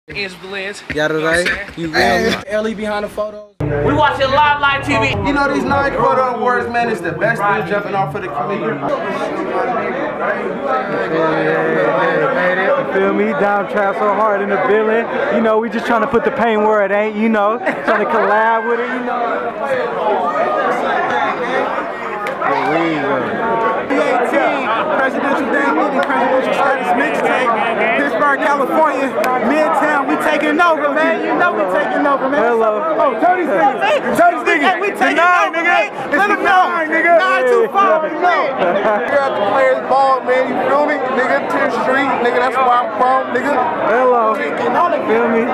Ends with the lens. Got it right. You real? Ellie behind the photos. We watching live TV. You know these 9QUOTA awards, man, is the best thing jumping off for the community. You feel me? Down trap so hard in the building. You know, we just trying to put the pain where it ain't, you know. Trying to collab with it, you know. Presidential Damn Meeting, Presidential Status Mixtape, Pittsburg, California, Midtown, we taking over, man. You know we taking over, man. Hello. Oh, Tony's nigga. Tony's nigga. Hey, we taking over, nigga. Let him know. 925, no. Here at the Players Ball, man, you feel me? Nigga, 10th Street, nigga, that's where I'm from, nigga. Hello. Feel me?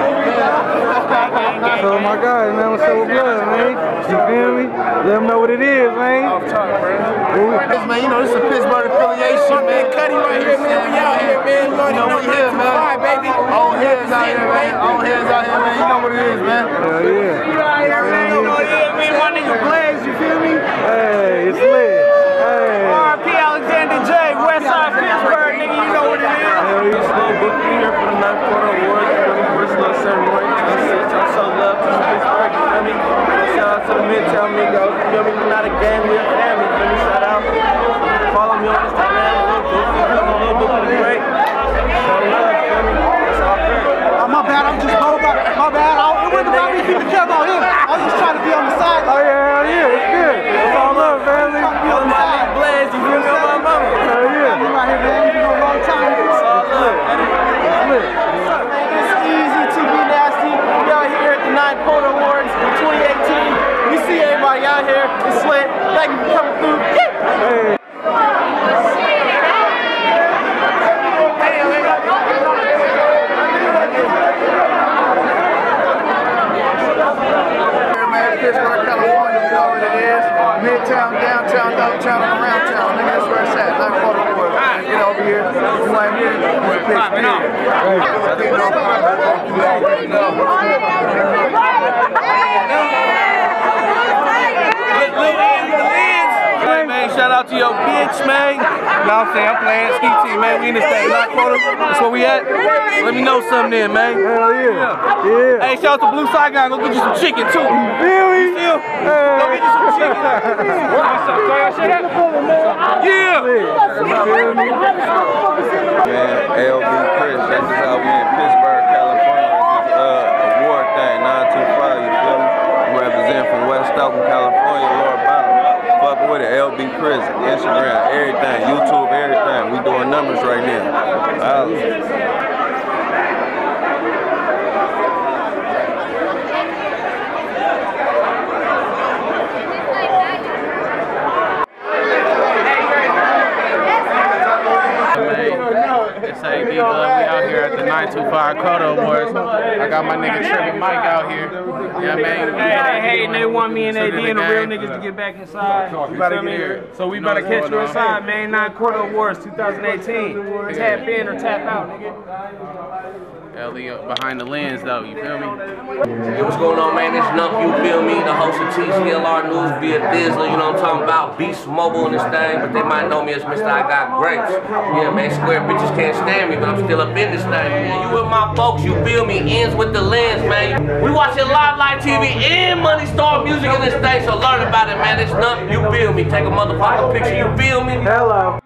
So my guys, man, what's up with blood, man? You feel me? Let them know what it is, man. Off top, man. Man, you know, this is a Pittsburg affiliation, man. Cuddy right here, man. We out here, man. You know what it is, man. Baby. All heads out here, man. All heads out here, man. You know what it is, man. Hell yeah. You out here, man. You know what it is, man. My nigga Blaze, you feel me? Hey, it's lit. Hey. R.P. Alexander J. Westside Pittsburgh, nigga. You know what it is. Hell yeah. Slow booking here for the 9QUOTA Awards. First little ceremony. I'm so love to Pittsburgh, you feel me? Shout out to the Midtown Mingo. You feel me? We're not a gang, we're a family. Feel me? Shout out. Follow me on Instagram. Little booking great. Show love, feel me? That's all fair. Oh, my bad, I'm just my bad. It wasn't about me keeping care about him. I was just trying to be on the side. Oh yeah, it's good. It's all love, family. Yo, my nigga Blaze, you feel me? On my mama. Hell yeah. You right here, man. You know a long time. It's all love. It's lit. It's easy to be nasty. We out here at the 9QUOTA Awards 2018. We see everybody out here. It's lit. Thank you for coming through. Hey. Pittsburg, California, you know what it is. Midtown, downtown, uptown, and around town. Nigga, that's where it's at. 9QUOTA Awards. Get over here. You ain't here. We're Pittsburgh. Shout out to your bitch, man. You know what I'm saying? I'm playing ski team, man. We in this thing. 9QUOTA. That's where we at. Let me know something then, man. Hell yeah. Hey, shout out to Blue Saigon. Go get you some chicken, too. Feel me? Go get you some chicken. Yeah. Man, LB Chris, that's just how we in Pittsburg, California. This award thing, 925, you feel me? I'm representing from West Oakland, California, Lord Bottom. Fuck with it, LB Chris, Instagram, everything, YouTube, everything. We doing numbers right now. It's AB Blood. We out here at the 9QUOTA Awards. I got my nigga Trevor Mike out here. Yeah, man. Hey, they want me and AD and the real niggas to get back inside. We better get here. So we better catch you inside, man. 9QUOTA Awards 2018. Tap in or tap out, nigga. Ellie behind the lens, though. You feel me? Hey, what's going on, man? It's Nump, you feel me? The host of TCLR News via Thizzler, you know what I'm talking about? Beast Mobile in this thing, but they might know me as Mr. I Got Grapes. Yeah, man, square bitches can't stand me, but I'm still up in this thing. You with my folks, you feel me? Ends with the lens, man. We watching live TV and Money Star music in this thing, so learn about it, man. It's Nump, you feel me? Take a motherfucking picture, you feel me? Hello.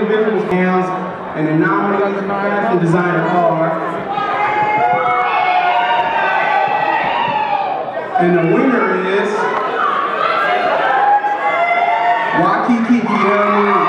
individual scales, and the nominees for fashion designer are, and the winner is Waikiikii.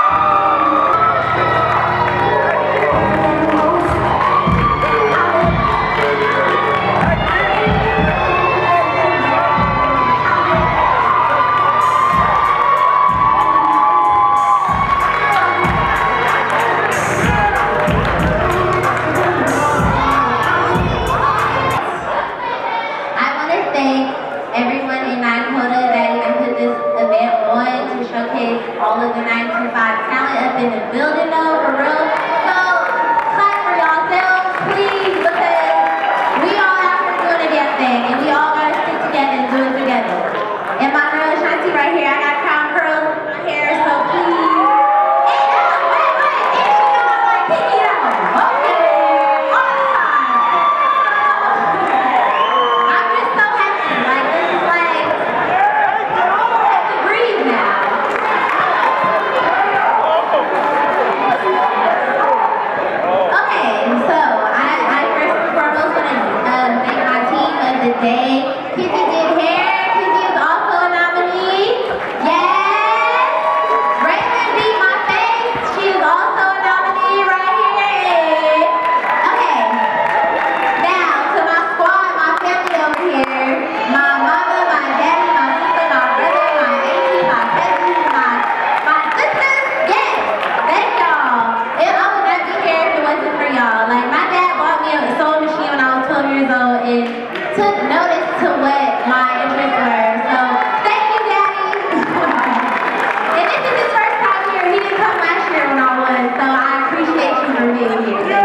Everyone in 9QUOTA that even put this event on to showcase all of the 925 talent up in the building though, for real. So, clap for yourselves, please, because we all out here doing a damn thing, and we all gotta stick together and do it together. And my girl Shanti right here, I got crown curls in my hair, so please. And wait, and she got my pinky out. Okay, all the time. I'm just so happy, like this is like, I have to breathe now. Okay, so I first and foremost want to thank my team of the day. Kizzy did hair. Kizzy is also a nominee. Yes. Raymond beat my face. She is also a nominee right here. Okay. Now to my squad, my family over here. My mama, my daddy, my sister, my brother, my auntie, my cousins, my sisters. Yes. Thank y'all. I would not be here if it wasn't for y'all. Like my dad bought me a sewing machine when I was 12 years old and took notice to what my interests were. So thank you, Daddy. And this is his first time here. He didn't come last year when I was, so I appreciate you for being here.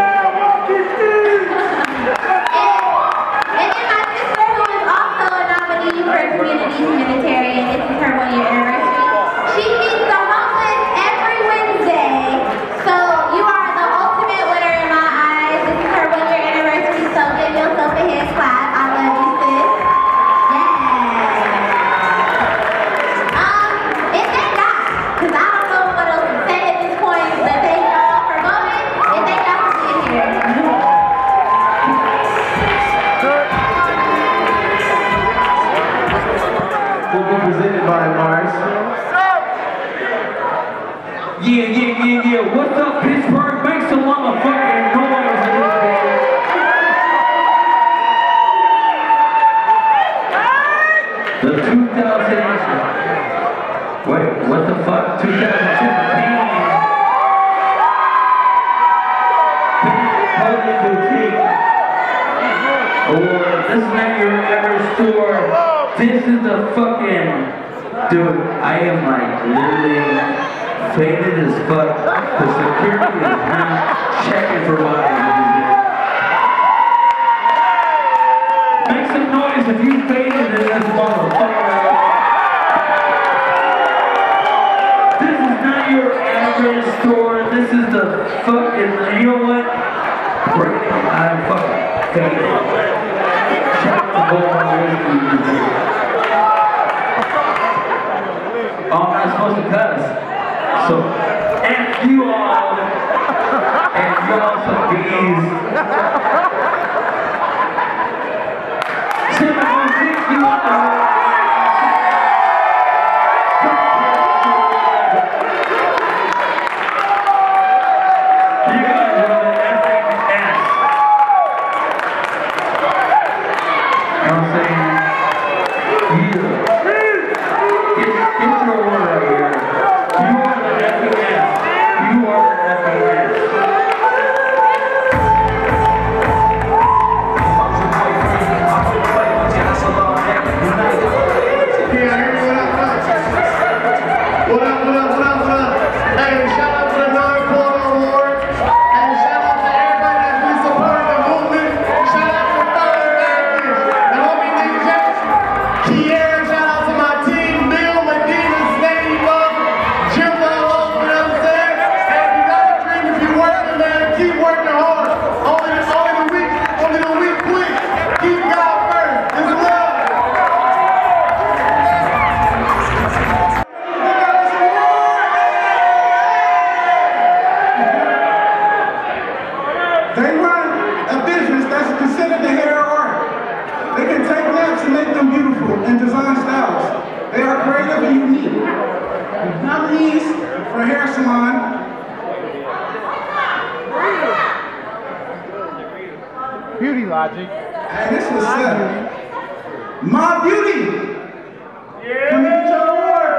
And then my sister, who is also a nominee for community humanitarian, this is her 1-year anniversary. She feeds the homeless every Wednesday. So you are the ultimate winner in my eyes. This is her 1-year anniversary, so give yourself a hand clap. I love you, sis. Yes. And thank God, because I don't know what else to say at this point, but thank y'all for voting, and thank y'all for being here. Will be presented by Mars. Yeah. What's up, Pittsburgh? Make some motherfucking noise in this bitch. The 2000. Wait, what the fuck? 2017. Holy Boutique Award. This is not your average store. This is the fucking. Dude, I am like literally faded as fuck. The security is not checking for bodies. Make some noise if you faded in this motherfucker. This is not your average store. This is the fucking, you know what? I'm fucking faded. Shout out to both my Waikiikii. Oh, I'm not supposed to cuss. So, and you all some bees. 706, you want the you guys are the effing ass. You know what I'm saying? Yeah. Get your word out here. You are the effing ass. You are the effing ass. What up? Hey, shout out to the 9QUOTA Award. And shout out to everybody that's been supporting the movement. Shout out to BNasty, the homie Nick Jackson, Kiera, shout out to my team, Bill, Medina, Snady, Love, Jim, you know what I'm saying? And if you got a dream, They run a business that's considered the hair art. They can take naps and make them beautiful and design styles. They are creative and unique. Nominees for hair salon. Beauty Logic. And this was My Beauty. Yeah. Let me get your award.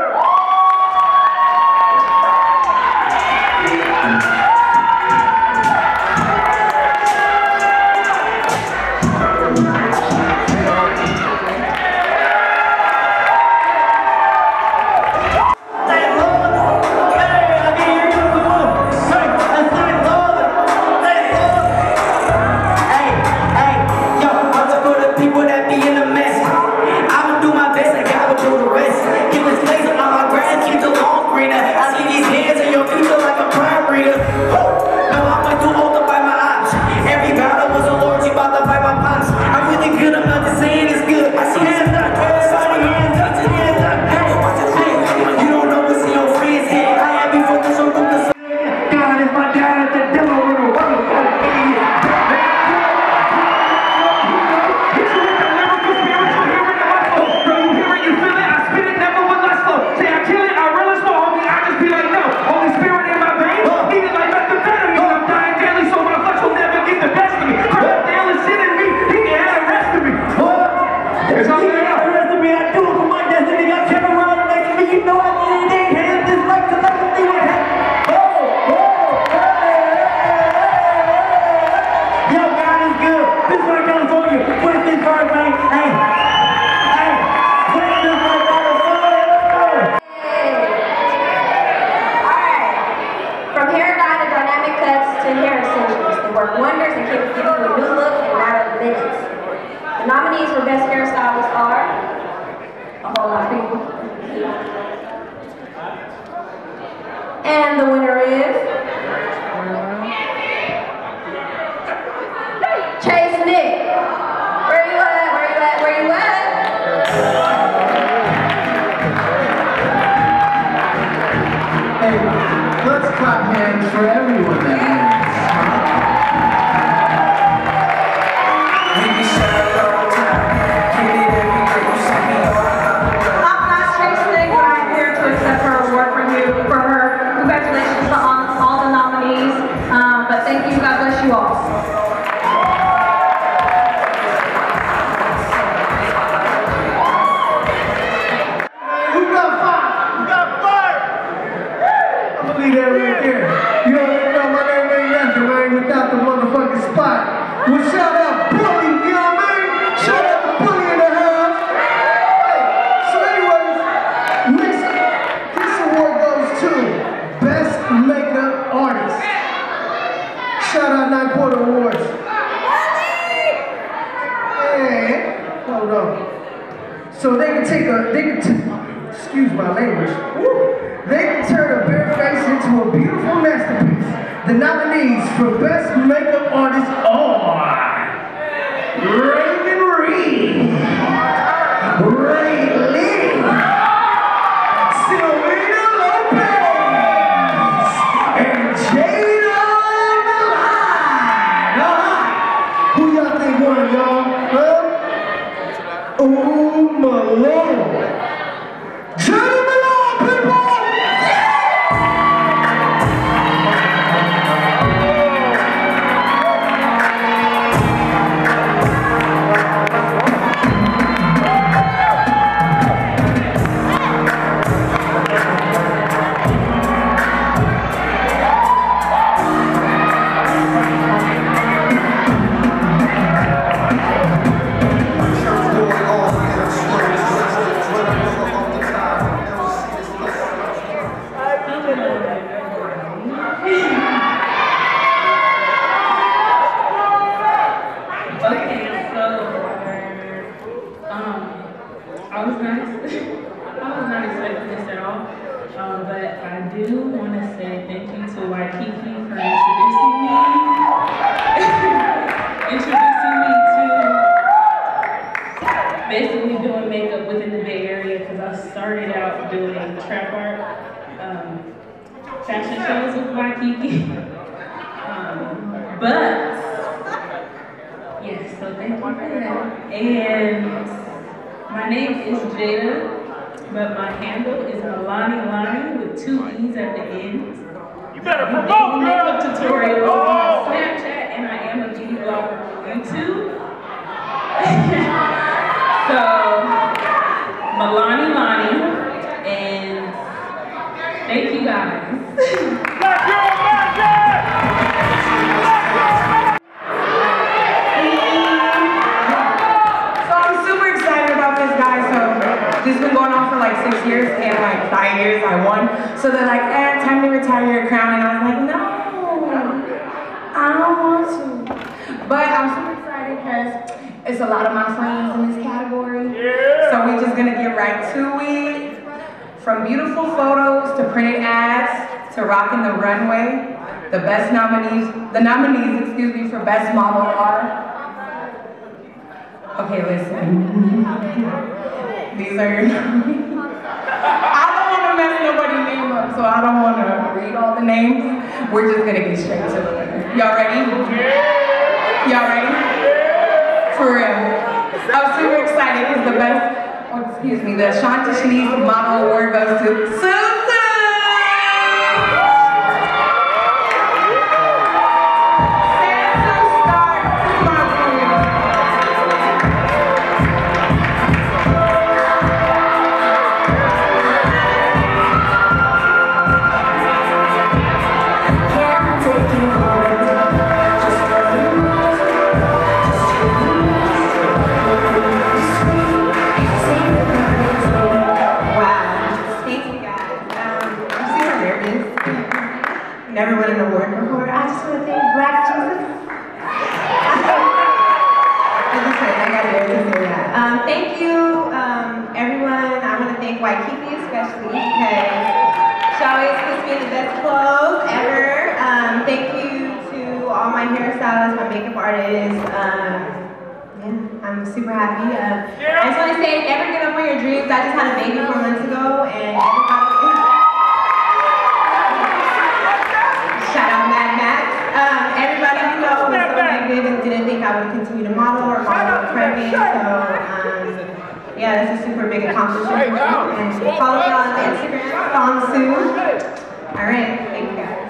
And the winner is Chase Nick. Where you at? Where you at? Where you at? Hey, let's clap hands for everyone that wins. I'm not Chase Nick, but I'm here to accept her award from you for her. Congratulations to all the nominees. But thank you. God bless you all. Who got five? Who got five? I'm gonna leave that right there. You already know my name ain't nothing, man, without the motherfucking spot. Well, shout out Bully, you know what I mean? Shout out to Bully in the house. Hey, so anyways, this award goes to Best Makeup Artist. Shout out 9QUOTA Awards. And, hold on. So they can excuse my language, they can turn a bare face into a beautiful masterpiece. The nominees for Best Makeup Artist are Raven Reed, Ray Lee, Sylvia Lopez, and Jada Malone. Who y'all think won, y'all? Huh? Ooh, Malone. Jada Malone, people! I was not expecting this at all, but I do want to say thank you to Waikiikii for introducing me to basically doing makeup within the Bay Area, because I started out doing trap art fashion shows with Waikiikii, but And my name is Jada, but my handle is Loddy with 2 E's at the end. You better promote, girl! Makeup tutorials on Snapchat, and I am a beauty blogger on YouTube. So, Milani, and thank you guys. Black girl magic! So I'm super excited about this, guys. So this has been going on for like 6 years, and like 5 years I won. So they're like, time to retire your crown, and I was like, no, I don't want to. But I'm super excited because it's a lot of my friends in this category. Yeah. So we're just gonna get right to it. From beautiful photos to printed ads to rocking the runway, the nominees, excuse me, for best model are. Okay, listen. These are your nominees. I don't want to mess nobody's name up, so I don't want to read all the names. We're just gonna get straight to the winner. Y'all ready? Y'all ready? For real. I'm super excited because the best, excuse me, the Shanta Shanice Model Award goes to Susan! Never won an award before. I just want to thank Black Jesus. Thank you, everyone. I want to thank Waikiikii especially because she always puts me in the best clothes ever. Thank you to all my hairstylists, my makeup artists. Yeah, I'm super happy. I just want to say, never give up on your dreams. I just had a baby 4 months ago, and shout out Mad Max. Everybody you know was so negative and didn't think I would continue to model or model pregnant. So yeah, that's a super big accomplishment. And follow me on Instagram, on soon. All right, thank you guys.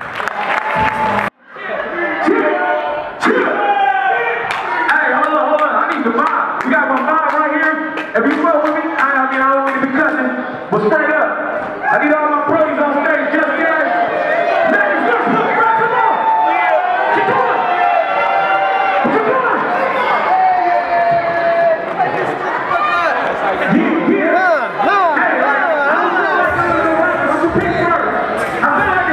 Hey, hold on. I need the mob. We got my mob right here. If you fuck with me, I don't want to be cussing, but straight up, I need all my pros on stage just guys. Ladies, let's put it right, come on. Keep going. Keep going. Yeah. Hey, I'm from Pittsburgh. I feel like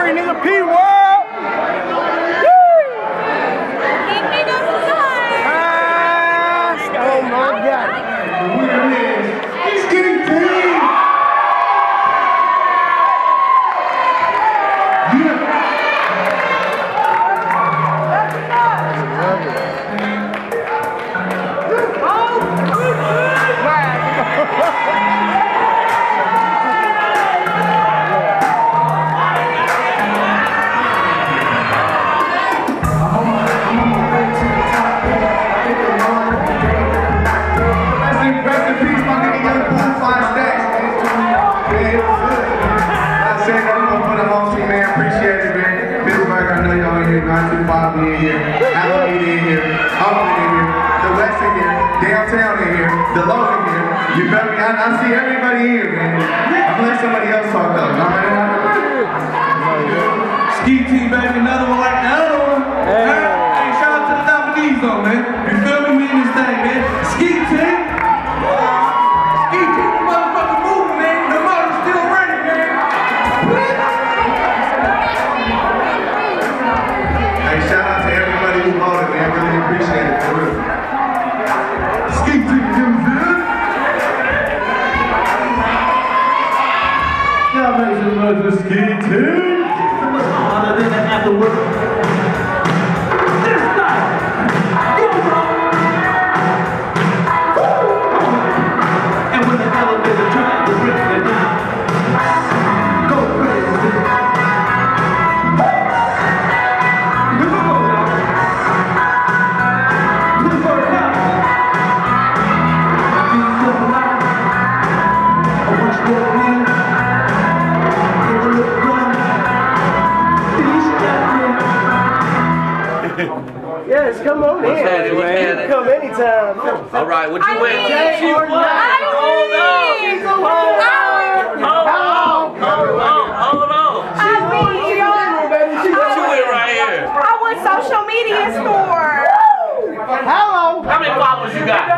Missouri, nigga. P World. Oh my God. The winner is Skinny Team. Downtown in here, the low in here. You feel me? I see everybody here, man. I'm gonna let somebody else talk though. Ski team, baby, another one like the other one. Hey, shout out to the nominees though, man. You feel me? We in this thing, man. Ski team. Ski team, the motherfucking moving, man. The motor's still running, man. Hey, shout out to everybody who voted, man. Really appreciate it, for real. Ski team, y'all make some noise for Ski team. Other than that afterwards. This time, go bro. And when the elevator tries to bring it down, go crazy. Come on now. To the first house. These are alive. I wish they were here. Yes, come on in. Come anytime. All right, what you wearing? Hold on. What you wearing right here? I went social media store. Hello. How many followers you got?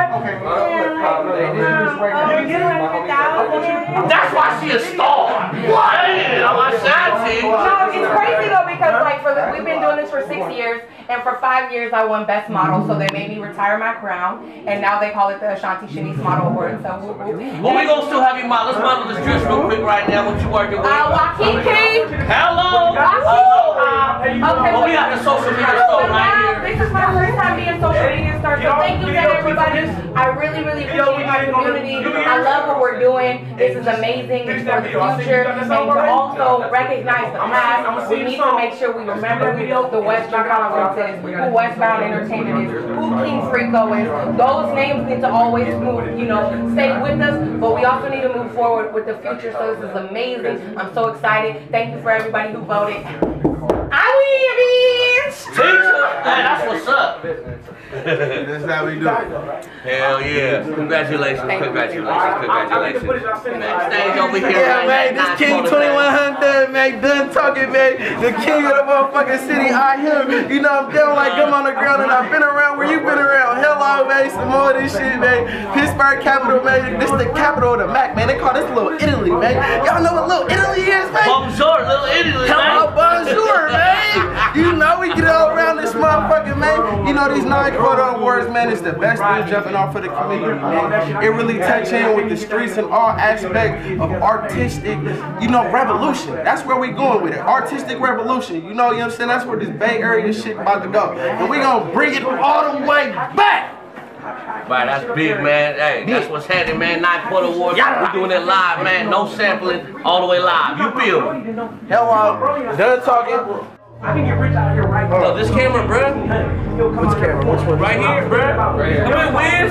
That's why she a star. What? I'm a shanty. No, it's crazy though because like we've been doing this for 6 years, and for 5 years I won Best Model, so they made me retire my crown, and now they call it the Ashanti Shanice Model Award. So whoop, whoop. Well, we gonna still have you model. Let's model this dress real quick right now. What you working with? Waikiikii. Hello. Okay. Well, we got the social media store right here. This is my first time being social media star, so thank you to everybody. I really appreciate my community. I love what we're doing. This is amazing. It's for the future. And to also recognize the past, we need to make sure we remember the Western Conferences, who Westbound Entertainment is, who King Frico is. Those names need to always move, stay with us, but we also need to move forward with the future, so this is amazing. I'm so excited. Thank you for everybody who voted. I win, bitch! Hey, that's what's up. That's how we do it. Hell yeah. Congratulations. Congratulations. Stage over here. Yeah, man, this King 2100, man, done talking, man. The king of the motherfucking city, I him. You know, I'm down like I'm on the ground and I've been around where you been around. Hello, man, some more of this shit, man. Pittsburg capital, man. This the capital of the Mac, man. They call this Little Italy, man. Y'all know what Little Italy is, man? Bonjour, Little Italy, man. Hello, bonjour, man. You know we get all around this motherfucking, man. You know these 9QUOTA awards, man, is the best thing jumping off for the community, man. It really touch in with the streets and all aspects of artistic, revolution. That's where we going with it. Artistic revolution. You know what I'm saying? That's where this Bay Area shit about to go. And we gonna bring it all the way back. Right, that's big, man. Hey, that's what's happening, man. 9QUOTA awards. We're doing it live, man. No sampling, all the way live. You feel me? Hello. Done talking. I can get rich out here right now. Oh, this camera, bruh. Which camera? Which one? Right here, bruh. Come in, Wiz.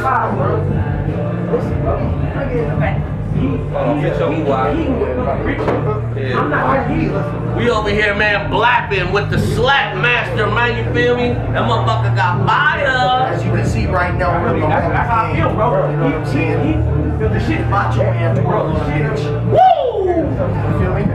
We over here, man, blapping with the slap master, man. You feel me? That motherfucker got fire. As you can see right now, we're going That's how I feel, bro. You know what I'm saying? The shit Macho Man, the world is bitch. Woo! You feel me?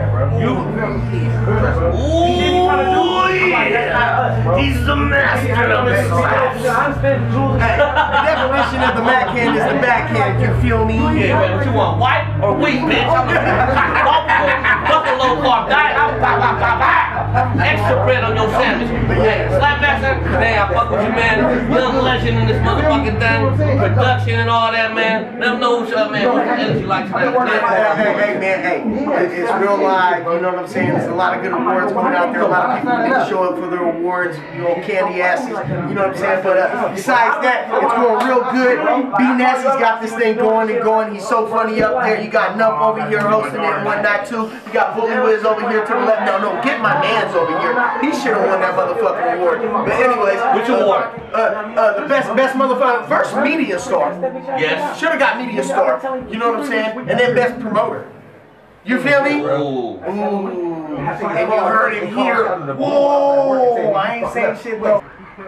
He's the master of the slaps. The definition of the backhand is the backhand, you feel me? Yeah, man, what you want, white or wheat, bitch? I'm a buffalo car diet. extra bread on your sandwich. Hey, Sly Payso, man, I fuck with you, man. Young legend in this motherfucking thing. Production and all that, man. Let them know what's up, man. What's the energy like tonight? Hey, man, hey. It's real live, you know what I'm saying? There's a lot of good awards going out there. A lot of people didn't show up for their awards, you know, candy asses, you know what I'm saying? But besides that, it's going real good. BNasty's got this thing going and going. He's so funny up there. You got Nup over here hosting it and whatnot too. You got Bully Wiz over here to the left. No, get my mans over here. He should have won that motherfucking award. But anyways, which award? The best motherfucker, first media star. Yes. Should have got media star. You know what I'm saying? And then best promoter. You feel me? Ooh. And you heard him here. Whoa! I ain't saying shit though.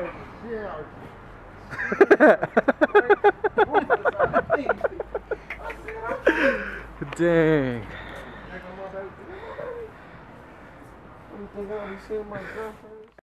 Dang. You think I already seen my girlfriend?